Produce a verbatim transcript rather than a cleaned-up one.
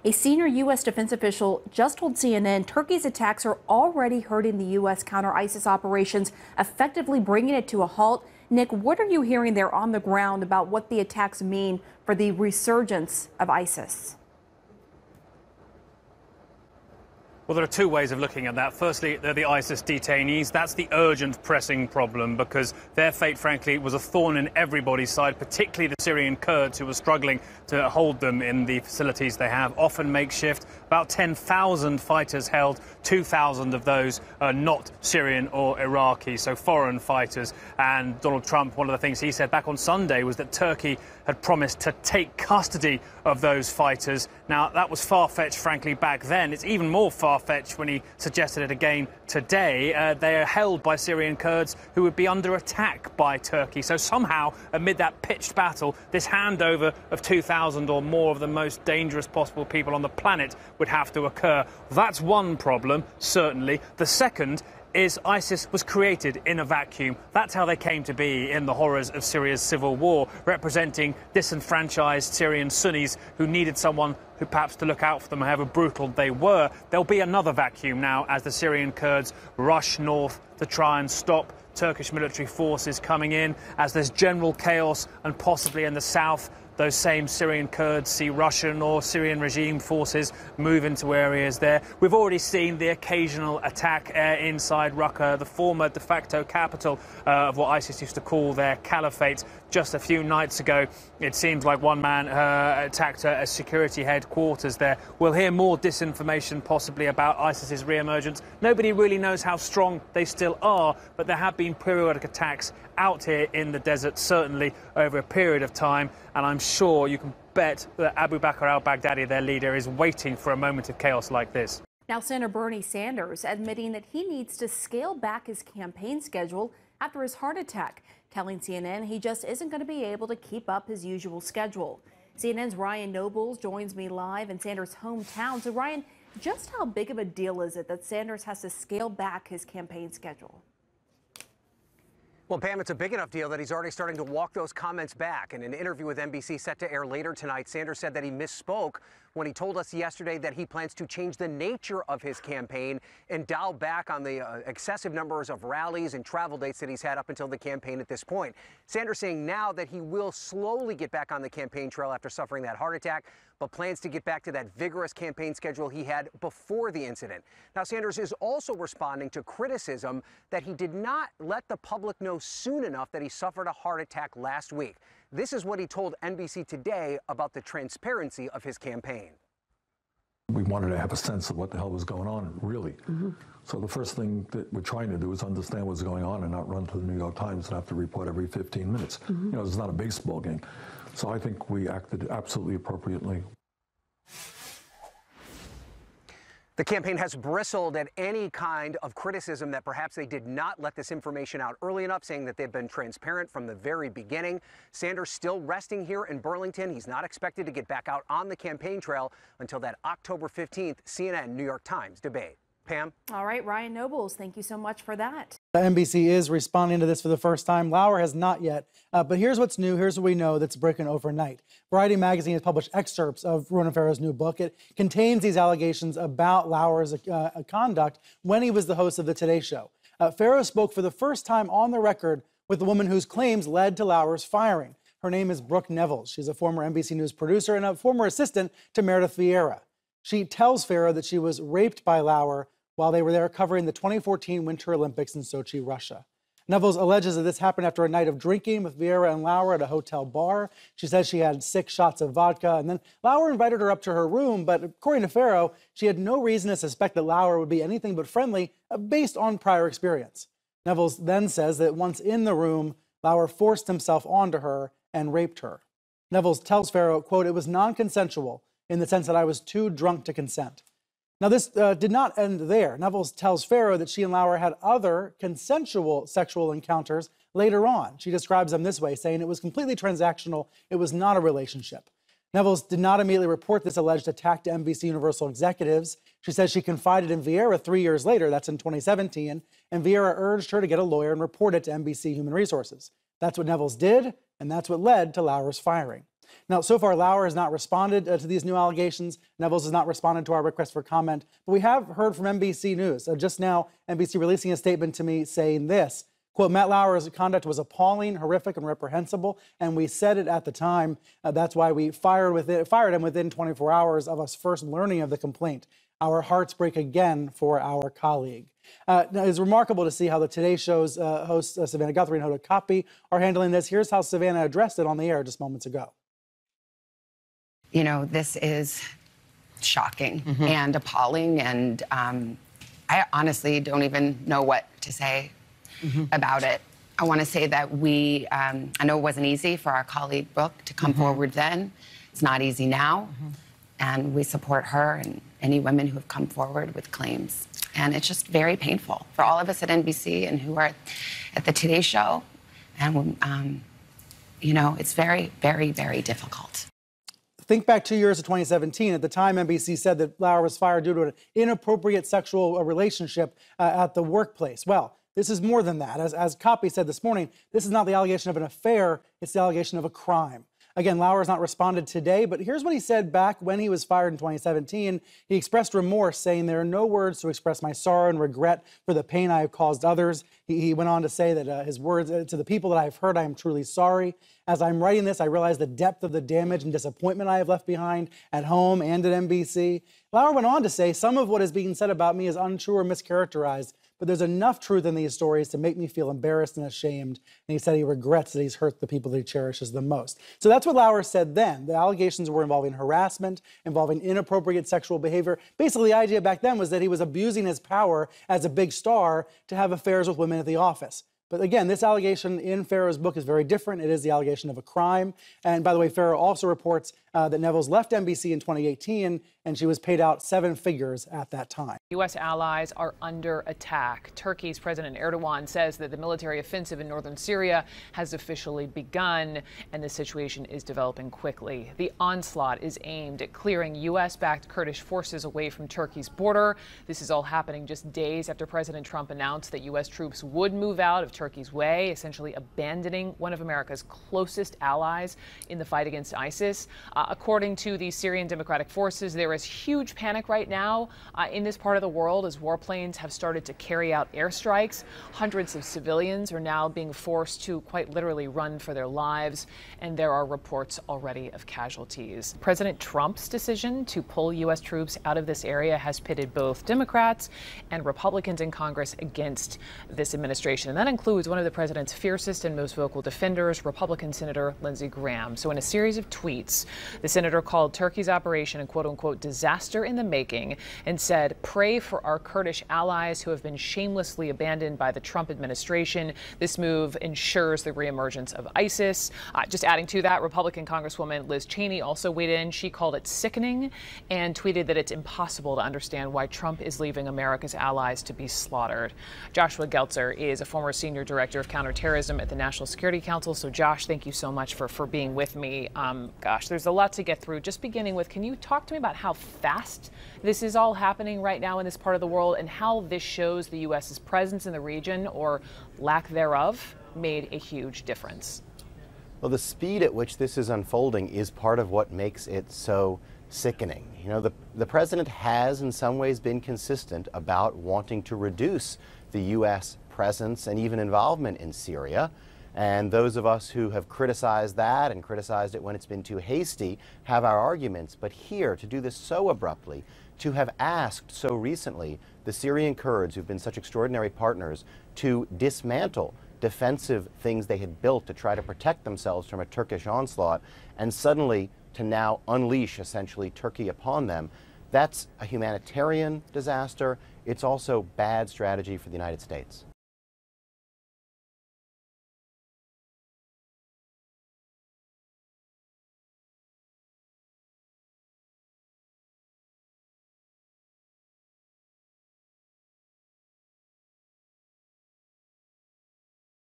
A senior U S defense official just told C N N Turkey's attacks are already hurting the U S counter-ISIS operations, effectively bringing it to a halt. Nick, what are you hearing there on the ground about what the attacks mean for the resurgence of ISIS? Well, there are two ways of looking at that. Firstly, they're the ISIS detainees. That's the urgent, pressing problem because their fate, frankly, was a thorn in everybody's side, particularly the Syrian Kurds who were struggling to hold them in the facilities they have, often makeshift. About ten thousand fighters held, two thousand of those are not Syrian or Iraqi, so foreign fighters. And Donald Trump, one of the things he said back on Sunday was that Turkey had promised to take custody of those fighters. Now, that was far-fetched, frankly, back then. It's even more far-fetched when he suggested it again today. Uh, they are held by Syrian Kurds who would be under attack by Turkey. So somehow, amid that pitched battle, this handover of two thousand or more of the most dangerous possible people on the planet would have to occur. That's one problem, certainly. The second is ISIS was created in a vacuum. That's how they came to be in the horrors of Syria's civil war, representing disenfranchised Syrian Sunnis who needed someone who perhaps to look out for them, however brutal they were. There'll be another vacuum now as the Syrian Kurds rush north to try and stop Turkish military forces coming in, as there's general chaos and possibly in the south those same Syrian Kurds see Russian or Syrian regime forces move into areas there. We've already seen the occasional attack uh, inside Raqqa, the former de facto capital uh, of what ISIS used to call their caliphate. Just a few nights ago, it seems like one man uh, attacked a, a security headquarters there. We'll hear more disinformation possibly about ISIS's re-emergence. Nobody really knows how strong they still are, but there have been periodic attacks out here in the desert, certainly over a period of time, and I'm sure you can bet that Abu Bakr al-Baghdadi, their leader, is waiting for a moment of chaos like this. Now, Senator Bernie Sanders admitting that he needs to scale back his campaign schedule after his heart attack, telling C N N he just isn't going to be able to keep up his usual schedule. C N N's Ryan Nobles joins me live in Sanders' hometown. So, Ryan, just how big of a deal is it that Sanders has to scale back his campaign schedule? Well, Pam, it's a big enough deal that he's already starting to walk those comments back. In an interview with N B C set to air later tonight, Sanders said that he misspoke when he told us yesterday that he plans to change the nature of his campaign and dial back on the uh, excessive numbers of rallies and travel dates that he's had up until the campaign at this point. Sanders saying now that he will slowly get back on the campaign trail after suffering that heart attack, but plans to get back to that vigorous campaign schedule he had before the incident. Now, Sanders is also responding to criticism that he did not let the public know soon enough that he suffered a heart attack last week. This is what he told N B C Today about the transparency of his campaign. We wanted to have a sense of what the hell was going on, really. Mm-hmm. So the first thing that we're trying to do is understand what's going on and not run to the New York Times and have to report every fifteen minutes. Mm-hmm. You know, it's not a baseball game. So I think we acted absolutely appropriately. The campaign has bristled at any kind of criticism that perhaps they did not let this information out early enough, saying that they've been transparent from the very beginning. Sanders still resting here in Burlington. He's not expected to get back out on the campaign trail until that October fifteenth C N N New York Times debate. Pam? All right, Ryan Nobles, thank you so much for that. N B C is responding to this for the first time. Lauer has not yet. Uh, but here's what's new. Here's what we know that's breaking overnight. Variety magazine has published excerpts of Ronan Farrow's new book. It contains these allegations about Lauer's uh, conduct when he was the host of the Today Show. Uh, Farrow spoke for the first time on the record with the woman whose claims led to Lauer's firing. Her name is Brooke Nevels. She's a former N B C News producer and a former assistant to Meredith Vieira. She tells Farrow that she was raped by Lauer while they were there covering the twenty fourteen Winter Olympics in Sochi, Russia. Nevels alleges that this happened after a night of drinking with Vieira and Lauer at a hotel bar. She says she had six shots of vodka, and then Lauer invited her up to her room, but according to Farrow, she had no reason to suspect that Lauer would be anything but friendly uh, based on prior experience. Nevels then says that once in the room, Lauer forced himself onto her and raped her. Nevels tells Farrow, quote, "It was non-consensual in the sense that I was too drunk to consent." Now, this uh, did not end there. Nevels tells Farrow that she and Lauer had other consensual sexual encounters later on. She describes them this way, saying it was completely transactional. It was not a relationship. Nevels did not immediately report this alleged attack to N B C Universal executives. She says she confided in Vieira three years later, that's in twenty seventeen, and Vieira urged her to get a lawyer and report it to N B C Human Resources. That's what Nevels did, and that's what led to Lauer's firing. Now, so far, Lauer has not responded uh, to these new allegations. Nevels has not responded to our request for comment. But we have heard from N B C News. Uh, just now, N B C releasing a statement to me saying this, quote, Matt Lauer's conduct was appalling, horrific, and reprehensible, and we said it at the time. Uh, that's why we fired, within, fired him within twenty-four hours of us first learning of the complaint. Our hearts break again for our colleague. Uh, now, it's remarkable to see how the Today Show's uh, hosts, uh, Savannah Guthrie and Hoda Kotb, are handling this. Here's how Savannah addressed it on the air just moments ago. You know, this is shocking mm-hmm. and appalling, and um, I honestly don't even know what to say mm-hmm. about it. I want to say that we, um, I know it wasn't easy for our colleague Brooke to come mm-hmm. forward then. It's not easy now. Mm-hmm. And we support her and any women who have come forward with claims. And it's just very painful for all of us at N B C and who are at the Today Show. And, um, you know, it's very, very, very difficult. Think back two years to twenty seventeen. At the time, N B C said that Lauer was fired due to an inappropriate sexual relationship uh, at the workplace. Well, this is more than that. As, as Kotb said this morning, this is not the allegation of an affair, it's the allegation of a crime. Again, Lauer has not responded today, but here's what he said back when he was fired in twenty seventeen. He expressed remorse, saying, there are no words to express my sorrow and regret for the pain I have caused others. He, he went on to say that uh, his words, uh, to the people that I have hurt, I am truly sorry. As I'm writing this, I realize the depth of the damage and disappointment I have left behind at home and at N B C. Lauer went on to say, some of what is being said about me is untrue or mischaracterized, but there's enough truth in these stories to make me feel embarrassed and ashamed. And he said he regrets that he's hurt the people that he cherishes the most. So that's what Lauer said then. The allegations were involving harassment, involving inappropriate sexual behavior. Basically, the idea back then was that he was abusing his power as a big star to have affairs with women at the office. But again, this allegation in Farrow's book is very different. It is the allegation of a crime. And by the way, Farrow also reports uh, that Nevels left N B C in twenty eighteen, and she was paid out seven figures at that time. U S allies are under attack. Turkey's President Erdogan says that the military offensive in northern Syria has officially begun, and the situation is developing quickly. The onslaught is aimed at clearing U S-backed Kurdish forces away from Turkey's border. This is all happening just days after President Trump announced that U S troops would move out of Turkey's way, essentially abandoning one of America's closest allies in the fight against ISIS. Uh, according to the Syrian Democratic Forces, there is huge panic right now uh, in this part of the world as warplanes have started to carry out airstrikes. Hundreds of civilians are now being forced to quite literally run for their lives, and there are reports already of casualties. President Trump's decision to pull U S troops out of this area has pitted both Democrats and Republicans in Congress against this administration, and that includes one of the president's fiercest and most vocal defenders, Republican Senator Lindsey Graham. So in a series of tweets, the senator called Turkey's operation a quote-unquote disaster in the making and said, pray for our Kurdish allies who have been shamelessly abandoned by the Trump administration. This move ensures the reemergence of ISIS. Uh, just adding to that, Republican Congresswoman Liz Cheney also weighed in. She called it sickening and tweeted that it's impossible to understand why Trump is leaving America's allies to be slaughtered. Joshua Geltzer is a former senior director of counterterrorism at the National Security Council. So Josh, thank you so much for, for being with me. Um, gosh, there's a lot to get through. Just beginning with, can you talk to me about how fast this is all happening right now in this part of the world and how this shows the U S's presence in the region, or lack thereof, made a huge difference? Well, the speed at which this is unfolding is part of what makes it so sickening. You know, the, the president has in some ways been consistent about wanting to reduce the U S presence and even involvement in Syria. And those of us who have criticized that and criticized it when it's been too hasty have our arguments. But here, to do this so abruptly, to have asked so recently the Syrian Kurds, who've been such extraordinary partners, to dismantle defensive things they had built to try to protect themselves from a Turkish onslaught, and suddenly to now unleash essentially Turkey upon them, that's a humanitarian disaster. It's also bad strategy for the United States.